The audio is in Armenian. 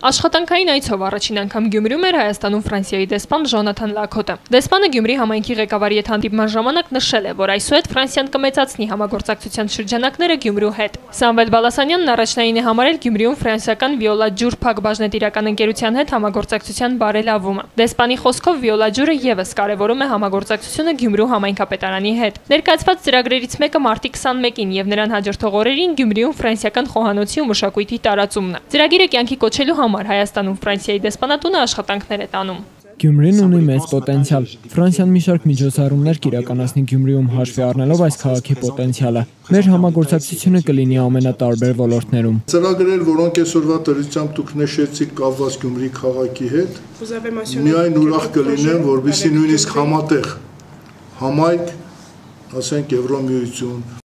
Աշխատանքային այցով առաջին անգամ Գյումրիում էր Հայաստանում Ֆրանսիայի դեսպան Ժոնաթան Լաքոտը։ Դեսպանը Գյումրի համայնքի ղեկավարի հետ հանդիպման ժամանակ նշել է, որ այսուհետ Ֆրանսիան կմեծացնի համագործակցության շրջանակները Գյումրու հետ։ Սամվել Բալասանյանն առաջնային է համարել Գյումրիում ֆրանսիական Վիոլա ջուր փակ բաժնետիրական ընկերության հետ համագործակցության բարելավումը։ Դեսպանի խոսքով Վիոլա ջուրը ևս կարևորում է համագործակցությունը Գյումրու համայնքապետարանի հետ։ Ներկայացված ծրագրերից մեկը մարտի 21-ին եւ նրան հաջորդող օրերին Գյումրիում ֆրանսիական խոհանոցի ու մշակույթի տարածումն է։ Ծրագիրը կյանքի կոչելու համար Հայաստանում Ֆրանսիայի դեսպանատունը աշխատանքներ է տանում։ Գյումրին ունի մեծ պոտենցիալ։ Ֆրանսիան մի շարք միջոցառումներ կիրականացնի Գյումրիում հաշվի առնելով այս քաղաքի պոտենցիալը։ Մեր համագործակցությունը կլինի ամենատարբեր ոլորտներում։ Ծրագրեր, որոնք այսօրվա դրությամբ դուք նշեցիք կապված Գյումրի քաղաքի հետ, միայն ուրախ կլինեմ, որովհետեւ նույնիսկ համատեղ համայնք, ասենք Եվրոմիություն,